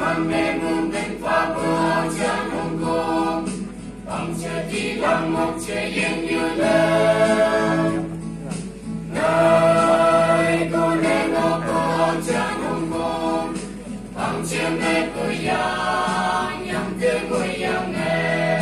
man mê mương bên pha bờ cha nông công bằng chờ đi làm một chế yên như lên nơi cô lên ngô cô cha nông công bằng chế mê cô ya nhằm thế cô ya nghe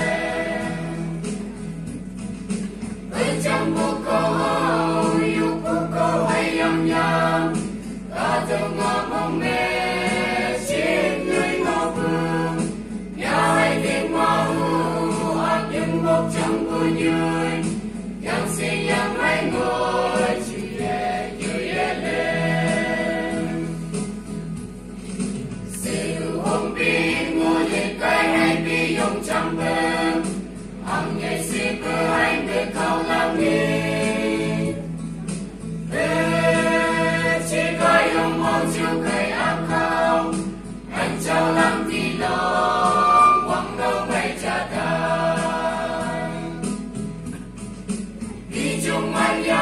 bên trong bộ câu yêu bộ câu hay yam nham ta từng ngõ mong mê xin người ngõ vương nhà hay tiếng ngõ hưu ác những bốc trong cô nhơi yang xin yang hay ngồi chữ ye lên siêu hồng bi ngồi lên cái hay bi yong trăm bên hằng ngày xin cơ hay người cao làm đi chỉ có yung mong chiều cây ác không anh cháu lắm thì lòng quăng đâu mây cha ta đi chung anh